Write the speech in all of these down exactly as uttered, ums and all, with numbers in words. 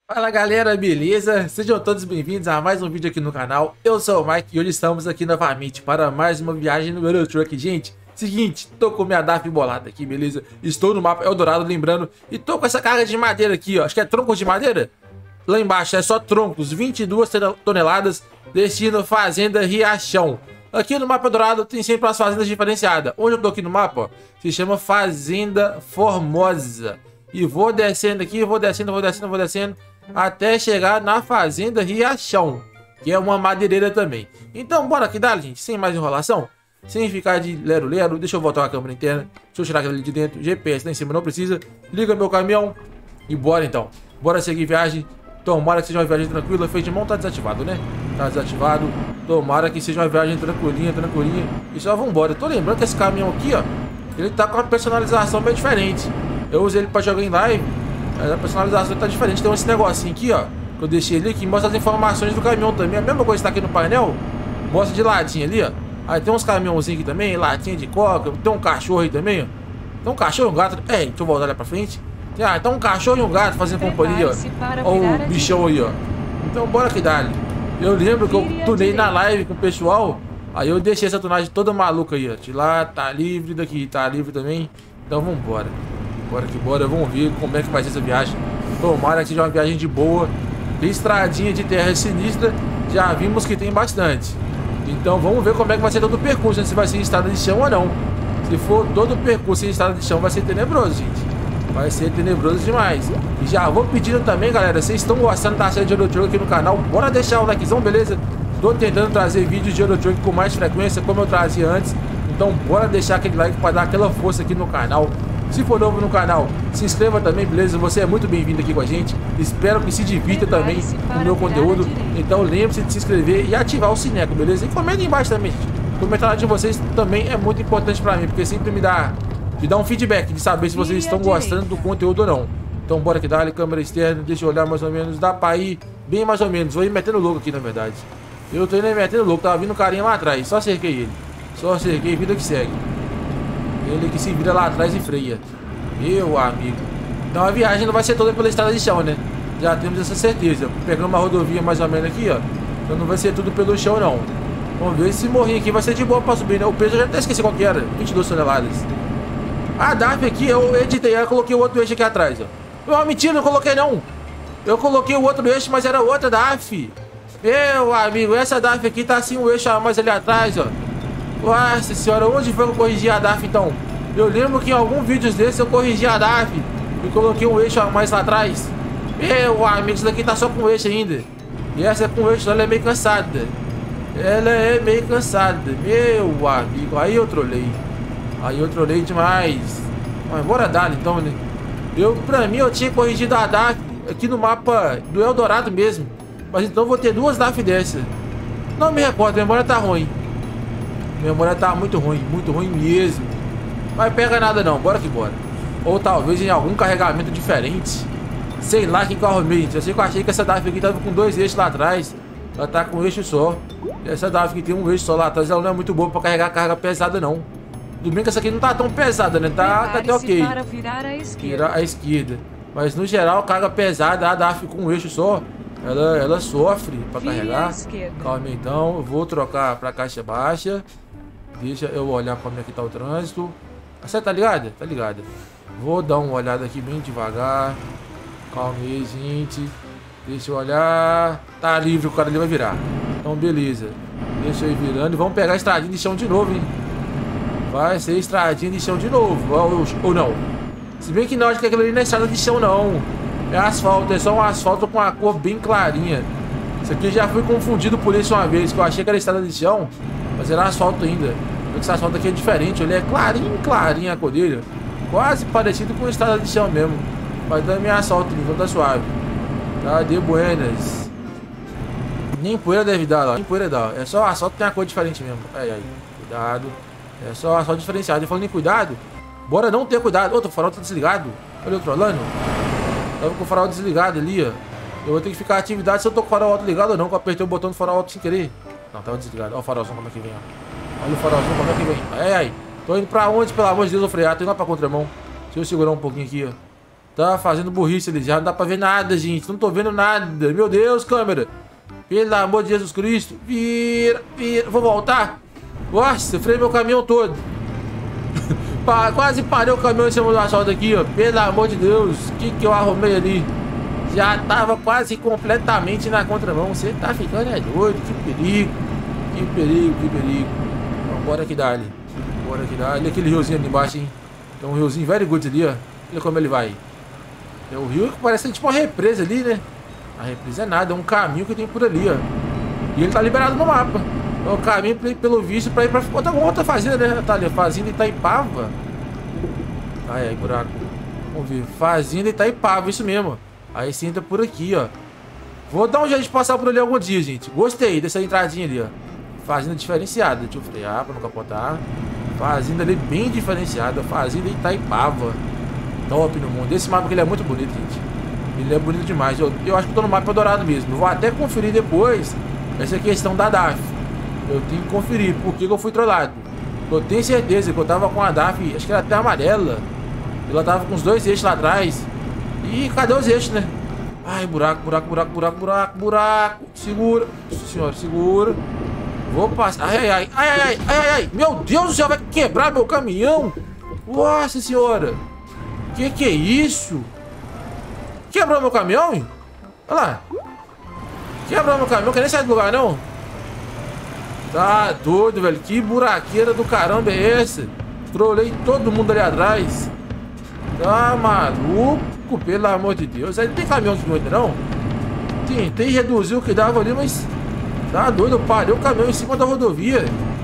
Fala galera, beleza? Sejam todos bem-vindos a mais um vídeo aqui no canal. Eu sou o Mike e hoje estamos aqui novamente para mais uma viagem no Euro Truck. Gente, seguinte, tô com minha D A F embolada aqui, beleza? Estou no mapa Eldorado, lembrando, e tô com essa carga de madeira aqui, ó. Acho que é troncos de madeira? Lá embaixo é só troncos, vinte e duas toneladas, destino Fazenda Riachão. Aqui no mapa Eldorado tem sempre as fazendas diferenciadas. Onde eu tô aqui no mapa, ó, se chama Fazenda Formosa. E vou descendo aqui, vou descendo, vou descendo, vou descendo, até chegar na Fazenda Riachão, que é uma madeireira também. Então bora aqui dar, gente, sem mais enrolação, sem ficar de lero-lero. Deixa eu voltar a câmera interna, deixa eu tirar aquela ali de dentro, G P S lá em cima não precisa. Liga meu caminhão e bora então. Bora seguir viagem. Tomara que seja uma viagem tranquila. Feito de mão tá desativado, né? Tá desativado. Tomara que seja uma viagem tranquilinha, tranquilinha. E só vambora. Eu tô lembrando que esse caminhão aqui, ó, ele tá com uma personalização bem diferente. Eu usei ele pra jogar em live, mas a personalização tá diferente. Tem esse negocinho aqui, ó, que eu deixei ali, que mostra as informações do caminhão também. A mesma coisa que tá aqui no painel, mostra de latinha ali, ó. Aí tem uns caminhãozinhos aqui também, latinha de coca. Tem um cachorro aí também, ó. Tem um cachorro e um gato. É, deixa eu voltar lá pra frente. Ah, então um cachorro e um gato fazendo companhia, ó. Olha o bichão aí, ó. Então bora que dá. Eu lembro que eu tunei na live com o pessoal. Aí eu deixei essa tunagem toda maluca aí, ó. De lá, tá livre, daqui tá livre também. Então vambora. Bora que bora, vamos ver como é que vai ser essa viagem. Tomara que seja uma viagem de boa. Estradinha de terra sinistra, já vimos que tem bastante. Então vamos ver como é que vai ser todo o percurso, né? Se vai ser em estrada de chão ou não. Se for todo o percurso em estrada de chão, vai ser tenebroso, gente. Vai ser tenebroso demais. E já vou pedindo também, galera, vocês estão gostando da série de Euro Truck aqui no canal, bora deixar o likezão, beleza? Tô tentando trazer vídeos de Euro Truck com mais frequência, como eu trazia antes. Então bora deixar aquele like para dar aquela força aqui no canal. Se for novo no canal, se inscreva também, beleza? Você é muito bem-vindo aqui com a gente. Espero que se divirta também com o meu conteúdo. Então lembre-se de se inscrever e ativar o sineco, beleza? E comenta aí embaixo também, gente. O comentário de vocês também é muito importante pra mim, porque sempre me dá, me dá um feedback de saber se vocês estão gostando do conteúdo ou não. Então bora que dá, câmera externa, deixa eu olhar mais ou menos. Dá pra ir bem mais ou menos. Vou ir metendo louco aqui, na verdade. Eu tô indo metendo louco, tava vindo um carinha lá atrás. Só cerquei ele. Só cerquei, vida que segue. Ele que se vira lá atrás e freia. Meu amigo. Então a viagem não vai ser toda pela estrada de chão, né? Já temos essa certeza. Pegando uma rodovia mais ou menos aqui, ó. Então não vai ser tudo pelo chão, não. Vamos ver se esse morrinho aqui vai ser de boa pra subir, né? O peso eu já até esqueci qual que era. vinte e duas toneladas. A D A F aqui, eu editei. Eu coloquei o outro eixo aqui atrás, ó. Não, mentira, não coloquei não. Eu coloquei o outro eixo, mas era outra D A F. Meu amigo, essa D A F aqui tá assim, o eixo a mais ali atrás, ó. Nossa senhora, onde foi que eu corrigi a D A F então? Eu lembro que em alguns vídeos desses eu corrigi a D A F e coloquei um eixo a mais lá atrás. Meu amigo, isso daqui tá só com eixo ainda. E essa com eixo, ela é meio cansada. Ela é meio cansada. Meu amigo, aí eu trolei. Aí eu trolei demais. Mas bora dar então, né? Eu, pra mim, eu tinha corrigido a D A F aqui no mapa do Eldorado mesmo. Mas então eu vou ter duas D A F dessa. Não me recordo, a memória tá ruim. Minha memória tá muito ruim, muito ruim mesmo. Mas pega nada não, bora que bora. Ou talvez em algum carregamento diferente. Sei lá que carro meio. Eu sei que eu achei que essa D A F aqui tava com dois eixos lá atrás. Ela tá com um eixo só. Essa D A F aqui tem um eixo só lá atrás. Ela não é muito boa pra carregar carga pesada não. Tudo bem que essa aqui não tá tão pesada, né? Tá, tá até ok. Para virar a esquerda. Virar a esquerda. Mas no geral, carga pesada, a D A F com um eixo só, ela, ela sofre pra carregar. Calma aí, então. Eu vou trocar pra caixa baixa. Deixa eu olhar como é que tá o trânsito. Você tá ligada? Tá ligada. Vou dar uma olhada aqui bem devagar. Calma aí, gente. Deixa eu olhar. Tá livre, o cara ali vai virar. Então, beleza. Deixa eu ir virando. E vamos pegar a estradinha de chão de novo, hein? Vai ser estradinha de chão de novo. Ou, ou não. Se bem que não, acho que aquilo ali não é estrada de chão, não. É asfalto. É só um asfalto com a cor bem clarinha. Isso aqui já fui confundido por isso uma vez. Que eu achei que era estrada de chão, mas era asfalto ainda. Esse asfalto aqui é diferente, ele é clarinho, clarinho a cor dele. Quase parecido com estrada de chão mesmo. Mas também é asfalto, então tá suave. Tá de buenas. Nem poeira deve dar lá, nem poeira dá. É só asfalto que tem a cor diferente mesmo. Ai, ai, cuidado. É só asfalto diferenciado. E falando em cuidado, bora não ter cuidado. Outro farol tá desligado. Olha eu trolando. Tava com o farol desligado ali, ó. Eu vou ter que ficar atividade se eu tô com o farol alto ligado ou não, que eu apertei o botão do farol alto sem querer. Não, tava desligado. Olha o farolzão como é que vem, ó. Olha o farolzinho como é que vem. Ai, ai. Tô indo pra onde, pelo amor de Deus, eu frear. Tô indo lá pra contramão. Deixa eu segurar um pouquinho aqui, ó. Tá fazendo burrice ali já. Não dá pra ver nada, gente. Não tô vendo nada. Meu Deus, câmera. Pelo amor de Jesus Cristo. Vira, vira. Vou voltar. Nossa, freio meu caminhão todo. Quase parei o caminhão em cima do asfalto aqui, ó. Pelo amor de Deus. O que que eu arrumei ali? Já tava quase completamente na contramão. Você tá ficando é doido. Que perigo. Que perigo, que perigo. Então, bora que dá ali. Bora que dá. Olha aquele riozinho ali embaixo, hein. Tem um riozinho very good ali, ó. Olha como ele vai. É o rio que parece tipo uma represa ali, né? A represa é nada, é um caminho que tem por ali, ó. E ele tá liberado no mapa. É o caminho, pelo visto, pra ir pra outra, outra fazenda, né? Tá ali, fazenda Itaipava. Ai, ai, buraco. Vamos ver. Fazenda Itaipava, isso mesmo. Aí você entra por aqui, ó. Vou dar um jeito de passar por ali algum dia, gente. Gostei dessa entradinha ali, ó. Fazenda diferenciada. Deixa eu frear pra não capotar. Fazenda ali bem diferenciada. Fazenda Itaipava. Top no mundo. Esse mapa aqui ele é muito bonito, gente. Ele é bonito demais. Eu, eu acho que eu tô no mapa dourado mesmo. Eu vou até conferir depois essa questão da D A F. Eu tenho que conferir por que eu fui trollado. Eu tenho certeza que eu tava com a D A F, acho que era até amarela. Ela tava com os dois eixos lá atrás. E cadê os eixos, né? Ai, buraco, buraco, buraco, buraco, buraco, buraco. Segura. Nossa senhora, segura. Vou passar. Ai, ai, ai, ai, ai, ai, ai. Meu Deus do céu, vai quebrar meu caminhão. Nossa senhora. Que que é isso? Quebrou meu caminhão, hein? Olha lá. Quebrou meu caminhão, quer nem sair do lugar, não? Tá doido, velho. Que buraqueira do caramba é essa? Trolei todo mundo ali atrás. Tá maluco, pelo amor de Deus. Aí não tem caminhão aqui muito, não? Tentei reduzir o que dava ali, mas... Tá doido, eu parei o caminhão em cima da rodovia.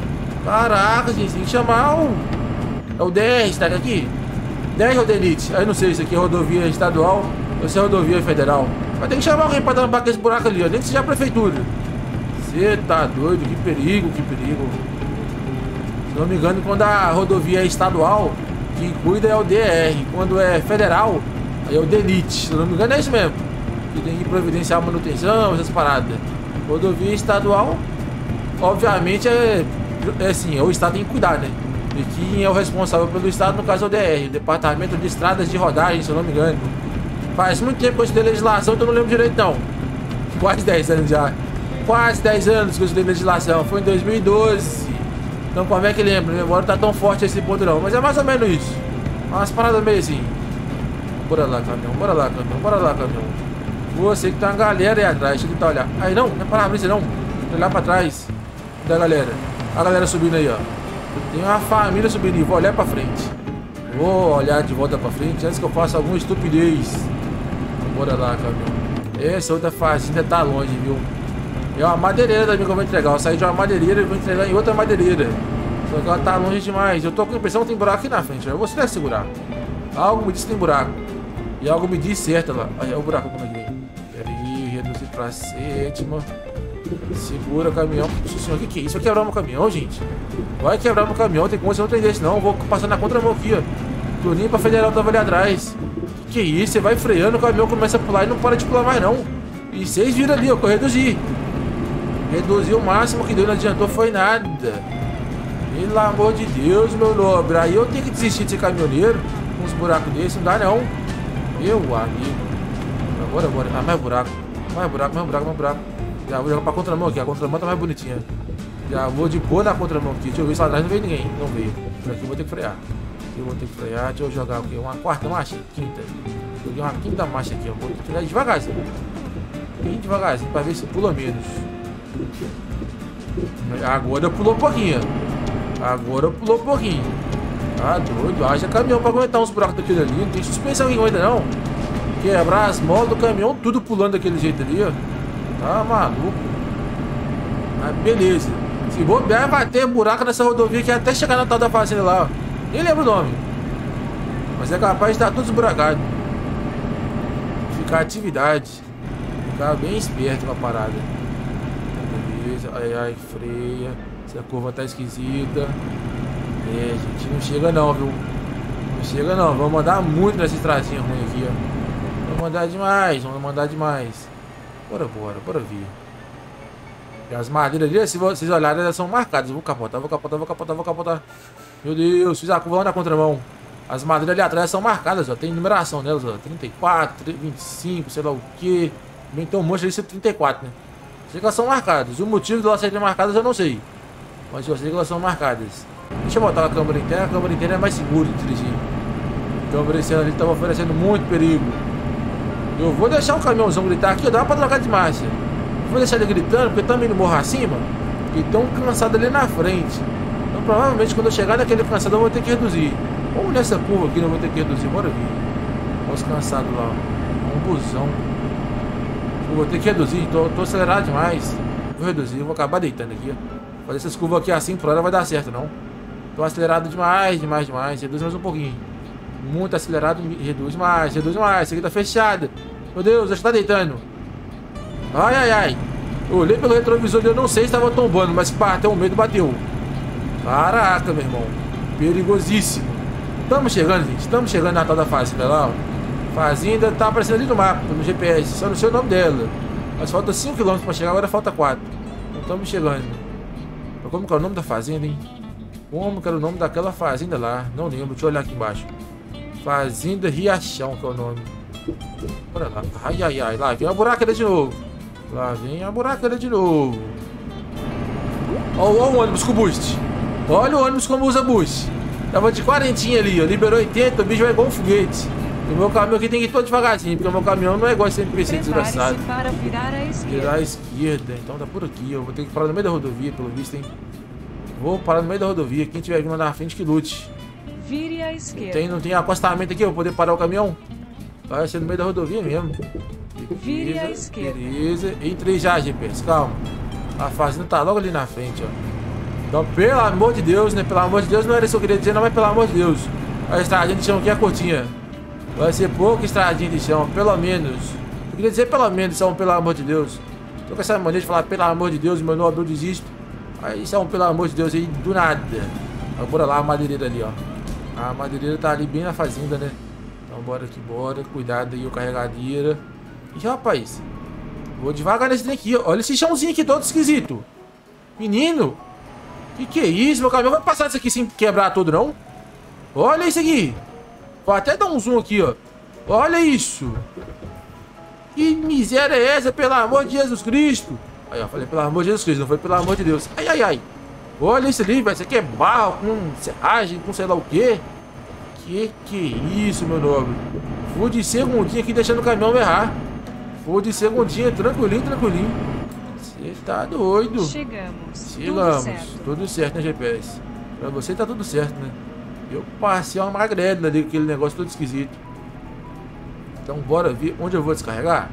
Caraca, gente, tem que chamar o... É o D R, tá aqui? D R ou D Elite? Aí não sei se aqui é rodovia estadual ou se é rodovia federal. Mas tem que chamar alguém pra tampar esse buraco ali, ó. Nem que seja a prefeitura. Você tá doido, que perigo, que perigo. Se não me engano, quando a rodovia é estadual, quem cuida é o D R. Quando é federal, aí é o D Elite. Se não me engano, é isso mesmo. Que tem que providenciar a manutenção, essas paradas. Rodovia estadual, obviamente, é, é assim, o estado tem que cuidar, né? E quem é o responsável pelo estado, no caso é o D R, o Departamento de Estradas de Rodagem, se eu não me engano. Faz muito tempo que eu estudei legislação, então eu não lembro direito não. Quase dez anos já. Quase dez anos que eu estudei legislação. Foi em dois mil e doze. Então como é que lembra? Minha memória não tá tão forte esse ponto não. Mas é mais ou menos isso. Umas paradas meio assim. Bora lá, caminhão. Bora lá, caminhão. Bora lá, caminhão. Você que tem uma galera aí atrás. Deixa eu tentar olhar. Aí não, não é para-brisa não. Vou olhar pra trás da galera. A galera subindo aí, ó. Tem uma família subindo aí. Vou olhar pra frente. Vou olhar de volta pra frente antes que eu faça alguma estupidez. Bora lá, caminhão. Essa outra fazenda tá longe, viu? É uma madeireira também que eu vou entregar. Eu saí de uma madeireira e vou entregar em outra madeireira. Só que ela tá longe demais. Eu tô com a impressão que tem buraco aqui na frente. Eu vou se segurar. Algo me diz que tem buraco. E algo me diz certo lá. Aí é o buraco como é que vem. Pera aí, reduzir pra sétima. Segura o caminhão. Nossa senhora, o que que é isso? Vai quebrar meu caminhão, gente? Vai quebrar meu caminhão. Tem como você não tem desse, não. Eu vou passar na contramão aqui, ó. Turinho pra federal tava ali atrás. Que que é isso? Você vai freando, o caminhão começa a pular e não para de pular mais, não. E vocês viram ali, ó, que eu reduzi. Reduzi o máximo que deu, não adiantou, foi nada. Pelo amor de Deus, meu nobre. Aí eu tenho que desistir de ser caminhoneiro com uns buracos desses, não dá não. Meu amigo. Agora, agora. Ah, mais buraco. Mais buraco, mais buraco, mais buraco. Já vou jogar pra contramão aqui. A contramão tá mais bonitinha. Já vou de boa na contramão aqui. Deixa eu ver se lá atrás não veio ninguém. Não veio. Por aqui eu vou ter que frear. Eu vou ter que frear. Deixa eu jogar aqui. Uma quarta marcha? Quinta. Joguei uma quinta marcha aqui, ó. Vou tirar devagarzinho. Bem devagarzinho pra ver se pula menos. Agora pulou um pouquinho. Agora pulou um pouquinho. Tá doido. Haja caminhão pra aguentar uns buracos daquele ali. Não tem suspensão aqui ainda não. Quebrar as molas do caminhão, tudo pulando daquele jeito ali, ó. Tá maluco. Mas beleza. Se bobear, vai ter buraco nessa rodovia que até chegar na tal da fazenda lá, ó. Nem lembro o nome. Mas é capaz de estar tudo esburacado. Ficar atividade. Ficar bem esperto com a parada. Beleza. Ai, ai, freia. Essa curva tá esquisita. É, gente, não chega não, viu? Não chega não. Vamos mandar muito nessa estradinha ruim aqui, ó. Vamos mandar demais, vamos mandar demais. Bora, bora, bora vir. E as madeiras ali, se vocês olharem, elas são marcadas. Eu vou capotar, vou capotar, vou capotar, vou capotar. Meu Deus, fiz a curva lá na contramão. As madeiras ali atrás são marcadas, ó. Tem numeração nelas, ó. trinta e quatro, vinte e cinco, sei lá o que. Também tem um monte de trinta e quatro, né? Sei que elas são marcadas. O motivo de elas serem marcadas eu não sei. Mas eu sei que elas são marcadas. Deixa eu botar a câmera interna. A câmera interna é mais segura de dirigir. A câmera interna ali estava oferecendo muito perigo. Eu vou deixar o caminhãozão gritar aqui. Dá pra trocar de marcha. Vou deixar ele gritando, porque também no morro acima. E tem um cansado ali na frente. Então provavelmente quando eu chegar naquele cansado eu vou ter que reduzir. Ou nessa curva aqui eu vou ter que reduzir. Bora vir. Olha os cansados lá. Um busão. Eu vou ter que reduzir. Tô, tô acelerado demais. Vou reduzir. Vou acabar deitando aqui. Ó. Fazer essas curvas aqui assim por hora vai dar certo não. Tô acelerado demais, demais, demais. Reduz mais um pouquinho. Muito acelerado. Reduz mais, reduz mais. Isso aqui tá fechado. Meu Deus, acho que tá deitando. Ai, ai, ai. Eu olhei pelo retrovisor e eu não sei se tava tombando, mas bateu um medo, bateu. Caraca, meu irmão. Perigosíssimo. Estamos chegando, gente. Estamos chegando na tal da fazenda lá, ó. Fazenda tá aparecendo ali no mapa, no G P S. Só não sei o nome dela. Mas falta cinco quilômetros pra chegar, agora falta quatro. Então estamos chegando. Mas como que é o nome da fazenda, hein? Como que era o nome daquela fazenda lá? Não lembro, deixa eu olhar aqui embaixo. Fazenda Riachão, que é o nome. Bora lá. Ai, ai, ai. Lá vem a buraqueira de novo. Lá vem a buraqueira de novo. Olha o ônibus com boost. Olha o ônibus como usa boost. Tava de quarentinha ali, ó. Liberou oitenta, o bicho vai igual um foguete. O meu caminhão aqui tem que ir todo devagarzinho, porque o meu caminhão não é igual esse M P C desgraçado. Para virar à esquerda. Virar à esquerda. Então tá por aqui. Eu vou ter que parar no meio da rodovia, pelo visto, hein. Vou parar no meio da rodovia. Quem tiver vindo lá na frente que lute. Vire à esquerda. Tem, não tem acostamento aqui, eu vou poder parar o caminhão? Vai ser no meio da rodovia mesmo. Vire à esquerda. Beleza. Entrei já, G P S, calma. A fazenda tá logo ali na frente, ó. Então, pelo amor de Deus, né? Pelo amor de Deus, não era isso que eu queria dizer, não, mas pelo amor de Deus. A estradinha de chão aqui é curtinha. Vai ser pouca estradinha de chão, pelo menos. Eu queria dizer pelo menos, são pelo amor de Deus. Tô com essa maneira de falar pelo amor de Deus, meu nobre, eu desisto. Aí são pelo amor de Deus aí, do nada. Mas bora lá, a madeireira ali, ó. A madeireira tá ali bem na fazenda, né? Então bora aqui, bora. Cuidado aí, o carregadeira. Ih, rapaz. Vou devagar nesse trem aqui, ó. Olha esse chãozinho aqui todo esquisito. Menino. Que que é isso? Meu caminhão vai passar isso aqui sem quebrar tudo, não? Olha isso aqui. Vou até dar um zoom aqui, ó. Olha isso. Que miséria é essa, pelo amor de Jesus Cristo? Aí, ó, falei pelo amor de Jesus Cristo, não foi pelo amor de Deus. Ai, ai, ai. Olha isso ali, velho. Isso aqui é barro com serragem, com sei lá o quê. Que que é isso, meu nobre? Vou de segundinha aqui deixando o caminhão errar. Vou de segundinha, tranquilinho, tranquilinho. Você tá doido. Chegamos. Chegamos. Tudo certo. Tudo certo, né, G P S? Pra você tá tudo certo, né? Eu passei uma magrela ali, aquele negócio todo esquisito. Então bora ver onde eu vou descarregar.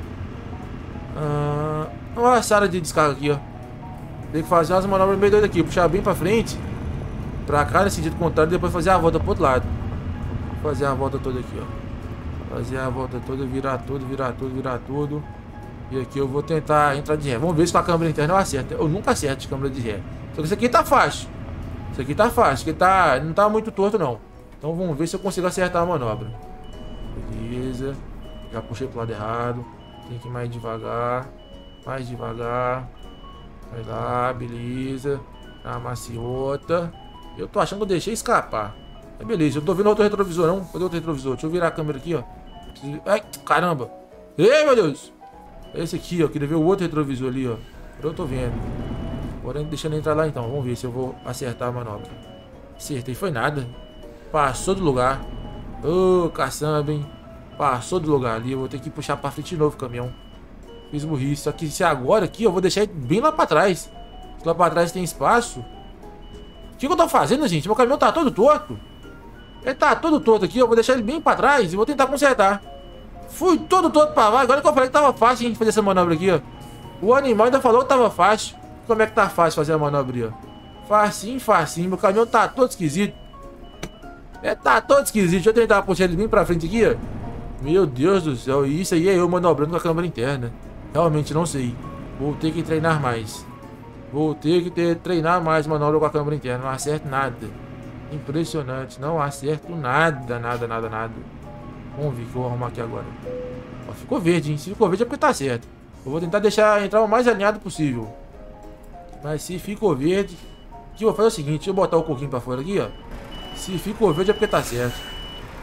Ah, uma sala de descarga aqui, ó. Tem que fazer umas manobras meio doidas aqui. Puxar bem pra frente. Pra cá, nesse sentido contrário. Depois fazer a volta pro outro lado. Fazer a volta toda aqui, ó. Fazer a volta toda, virar tudo, virar tudo, virar tudo. E aqui eu vou tentar entrar de ré. Vamos ver se com a câmera interna eu acerto. Eu nunca acerto de câmera de ré. Só que isso aqui tá fácil. Isso aqui tá fácil. Isso aqui tá, não tá muito torto, não. Então vamos ver se eu consigo acertar a manobra. Beleza. Já puxei pro lado errado. Tem que ir mais devagar. Mais devagar. Vai lá, beleza. A maciota. Eu tô achando que eu deixei escapar. Mas beleza, eu tô vendo outro retrovisor, não? Cadê outro retrovisor? Deixa eu virar a câmera aqui, ó. Ai, caramba. Ei, meu Deus. Esse aqui, ó. Queria ver o outro retrovisor ali, ó. Eu tô vendo. Porém, deixando ele entrar lá então. Vamos ver se eu vou acertar a manobra. Acertei, foi nada. Passou do lugar. Ô, oh, caçamba, hein. Passou do lugar ali. Eu vou ter que puxar pra frente de novo o caminhão. Fiz burrice. Só que se agora aqui eu vou deixar ele bem lá pra trás. Lá pra trás tem espaço. O que, que eu tô fazendo, gente? Meu caminhão tá todo torto. Ele tá todo torto aqui. Eu vou deixar ele bem pra trás e vou tentar consertar. Fui todo torto pra lá. Agora que eu falei que tava fácil, hein, fazer essa manobra aqui, ó. O animal ainda falou que tava fácil. Como é que tá fácil fazer a manobra aí, ó? Facinho, facinho. Meu caminhão tá todo esquisito. É, tá todo esquisito. Deixa eu tentar puxar ele bem pra frente aqui, ó. Meu Deus do céu. E isso aí é eu manobrando com a câmera interna. Realmente não sei. Vou ter que treinar mais. Vou ter que ter, treinar mais manobra com a câmera interna. Não acerto nada. Impressionante. Não acerto nada, nada, nada, nada. Vamos ver o que eu vou arrumar aqui agora. Ó, ficou verde, hein? Se ficou verde é porque tá certo. Eu vou tentar deixar entrar o mais alinhado possível. Mas se ficou verde... O que eu vou fazer é o seguinte. Deixa eu botar o coquinho pra fora aqui, ó. Se ficou verde é porque tá certo.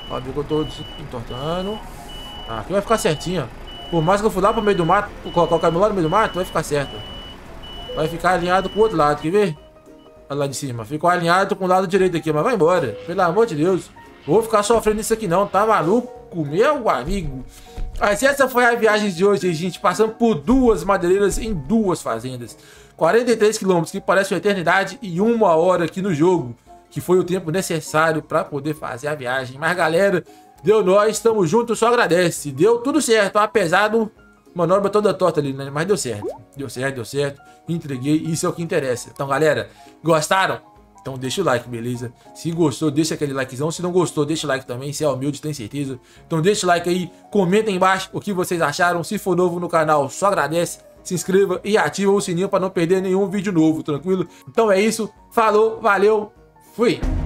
Ó, viu que eu tô entortando. Ah, aqui vai ficar certinho, ó. Por mais que eu fui lá pro meio do mato, colocar o caminhão lá no meio do mato, vai ficar certo. Vai ficar alinhado com o outro lado, quer ver? Olha lá de cima. Ficou alinhado com o lado direito aqui, mas vai embora. Pelo amor de Deus. Vou ficar sofrendo isso aqui não, tá maluco, meu amigo? Mas essa foi a viagem de hoje, gente. Passando por duas madeireiras em duas fazendas. quarenta e três quilômetros, que parece uma eternidade, e uma hora aqui no jogo. Que foi o tempo necessário para poder fazer a viagem. Mas galera, deu nós, estamos juntos, só agradece. Deu tudo certo, apesar do manobra toda torta ali, né? Mas deu certo. Deu certo, deu certo. Entreguei, isso é o que interessa. Então galera, gostaram? Então deixa o like, beleza? Se gostou, deixa aquele likezão. Se não gostou, deixa o like também. Se é humilde, tem certeza. Então deixa o like aí. Comenta aí embaixo o que vocês acharam. Se for novo no canal, só agradece. Se inscreva e ativa o sininho para não perder nenhum vídeo novo, tranquilo? Então é isso. Falou, valeu, fui!